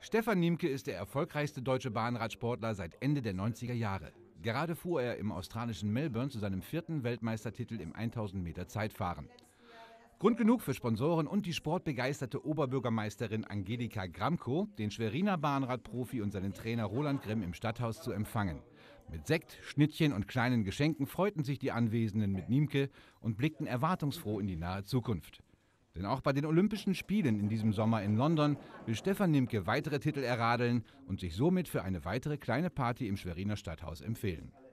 Stefan Niemke ist der erfolgreichste deutsche Bahnradsportler seit Ende der 90er Jahre. Gerade fuhr er im australischen Melbourne zu seinem 4. Weltmeistertitel im 1000 Meter Zeitfahren. Grund genug für Sponsoren und die sportbegeisterte Oberbürgermeisterin Angelika Gramkow, den Schweriner Bahnradprofi und seinen Trainer Roland Grimm im Stadthaus zu empfangen. Mit Sekt, Schnittchen und kleinen Geschenken freuten sich die Anwesenden mit Niemke und blickten erwartungsfroh in die nahe Zukunft. Denn auch bei den Olympischen Spielen in diesem Sommer in London will Stefan Niemke weitere Titel erradeln und sich somit für eine weitere kleine Party im Schweriner Stadthaus empfehlen.